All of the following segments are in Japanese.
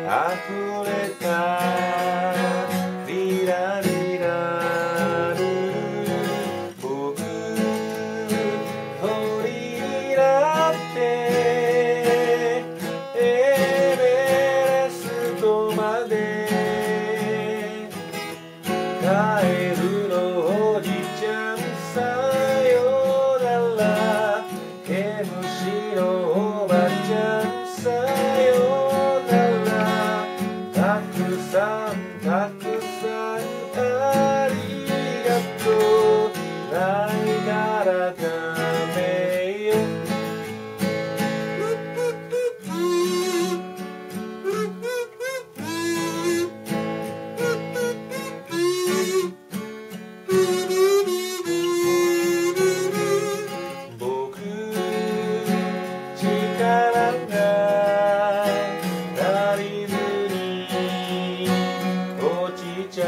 溢れたリラリラル僕鳥になってエベレストまで帰るのおじちゃんさよなら毛虫のおばちゃんさよならたくさんたくさんありがとうないからダメよ僕力が足りずに落ちちゃ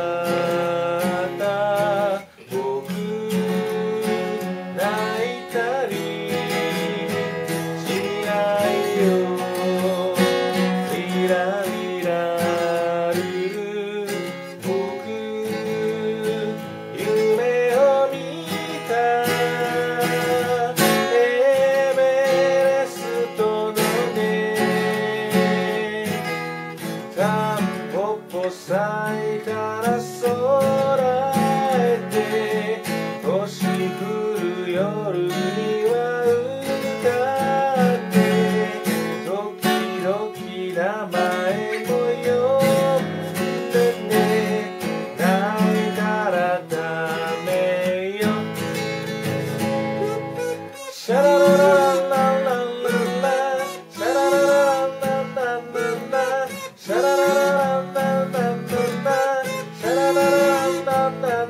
った僕泣いたりしないよリラリラルル僕夢を見たエベレストのねタンポポ咲いたら空へて星降る夜には歌って時々名前も呼んでね泣いたらダメよシャラララララララシャララララララシャラララララララシャララララララ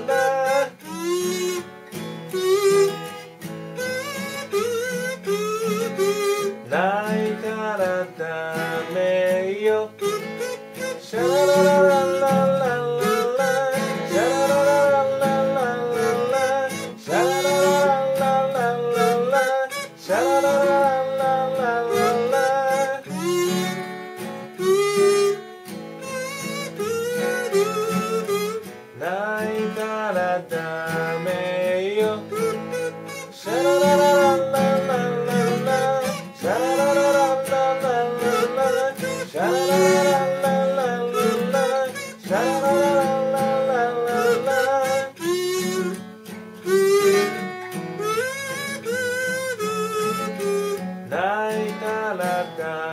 泣いたらダメよシャラララララララシャララララララシャララララララシャララララララ泣いたらダメよシャララララララシャララララララシャラララララシャラララララ泣いたらダメ